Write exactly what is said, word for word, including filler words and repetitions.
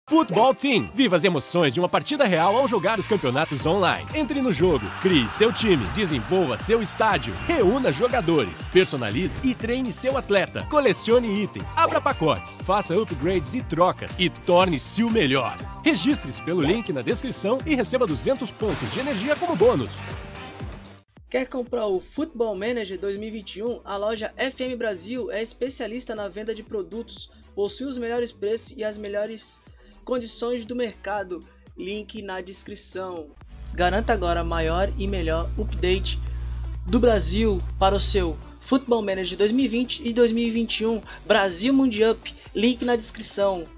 Futebol Team. Viva as emoções de uma partida real ao jogar os campeonatos online. Entre no jogo, crie seu time, desenvolva seu estádio, reúna jogadores, personalize e treine seu atleta, colecione itens, abra pacotes, faça upgrades e trocas e torne-se o melhor. Registre-se pelo link na descrição e receba duzentos pontos de energia como bônus. Quer comprar o Football Manager dois mil e vinte e um? A loja F M Brasil é especialista na venda de produtos, possui os melhores preços e as melhores condições do mercado, link na descrição. Garanta agora maior e melhor update do Brasil para o seu Football Manager dois mil e vinte e dois mil e vinte e um Brasil Mundial, link na descrição.